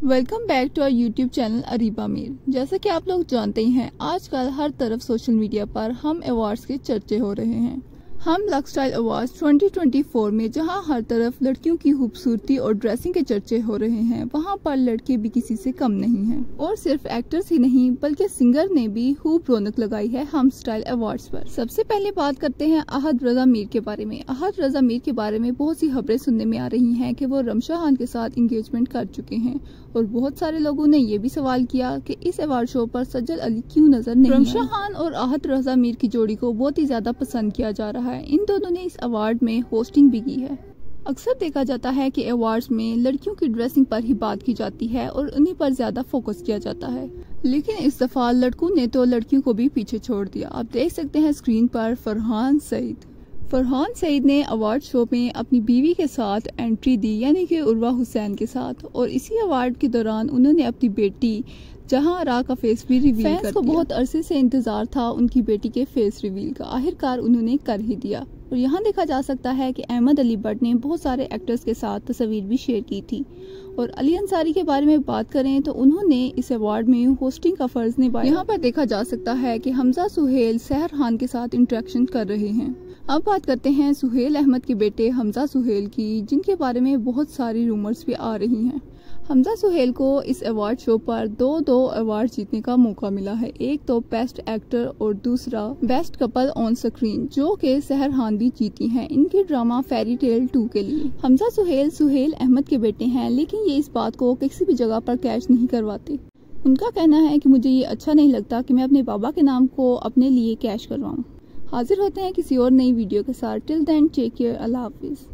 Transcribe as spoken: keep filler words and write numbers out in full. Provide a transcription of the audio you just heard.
Welcome back to our YouTube channel Areeba Mir. जैसा कि आप लोग जानते ही हैं, आजकल हर तरफ सोशल मीडिया पर हम अवार्ड्स के चर्चे हो रहे हैं। हम Lux style awards twenty twenty four में जहां हर तरफ लड़कियों की खूबसूरती और ड्रेसिंग के चर्चे हो रहे हैं, वहां पर लड़के भी किसी से कम नहीं हैं। और सिर्फ एक्टर्स ही नहीं बल्कि सिंगर ने भी खूब रौनक लगाई है हम स्टाइल अवार्ड्स पर। सबसे पहले बात करते हैं अहद रजा मीर के बारे में। अहद रजा मीर के बारे में बहुत सी खबरें सुनने में आ रही हैं कि वो रमशा खान के साथ इंगेजमेंट कर चुके हैं, और बहुत सारे लोगों ने ये भी सवाल किया कि इस अवार्ड शो पर सज्जल अली क्यों नजर नहीं आए। रमशा खान और अहद रजा मीर की जोड़ी को बहुत ही ज्यादा पसंद किया जा रहा है। इन दोनों ने इस अवार्ड में होस्टिंग भी की है। अक्सर देखा जाता है कि अवार्ड्स में लड़कियों की ड्रेसिंग पर ही बात की जाती है और उन्हीं पर ज्यादा फोकस किया जाता है, लेकिन इस दफा लड़कों ने तो लड़कियों को भी पीछे छोड़ दिया। आप देख सकते हैं स्क्रीन पर फरहान सईद। फरहान सईद ने अवार्ड शो में अपनी बीवी के साथ एंट्री दी, यानी कि उर्वा हुसैन के साथ, और इसी अवार्ड के दौरान उन्होंने अपनी बेटी जहां आरा का फेस भी रिवील कर दिया। को बहुत अरसे से इंतजार था उनकी बेटी के फेस रिवील का, आखिरकार उन्होंने कर ही दिया। और यहाँ देखा जा सकता है कि अहमद अली बट ने बहुत सारे एक्टर्स के साथ तस्वीर भी शेयर की थी। और अली अंसारी के बारे में बात करें तो उन्होंने इस अवार्ड में होस्टिंग का फर्ज निभाया। यहाँ पर देखा जा सकता है कि हमजा सुहेल सहर खान के साथ इंटरेक्शन कर रहे हैं। अब बात करते हैं सुहेल अहमद के बेटे हमजा सुहेल की, जिनके बारे में बहुत सारी रूमर्स भी आ रही हैं। हमजा सुहेल को इस अवार्ड शो पर दो दो अवार्ड जीतने का मौका मिला है, एक तो बेस्ट एक्टर और दूसरा बेस्ट कपल ऑन स्क्रीन, जो कि सहर खान भी जीती हैं इनके ड्रामा फेरी टेल टू के लिए। हमजा सुहेल सुहेल अहमद के बेटे हैं, लेकिन ये इस बात को किसी भी जगह पर कैश नहीं करवाते। उनका कहना है कि मुझे ये अच्छा नहीं लगता कि मैं अपने बाबा के नाम को अपने लिए कैश करवाऊँ। हाजिर होते हैं किसी और नई वीडियो के साथ। टिल देन टेक केयर, अल्लाह हाफिज।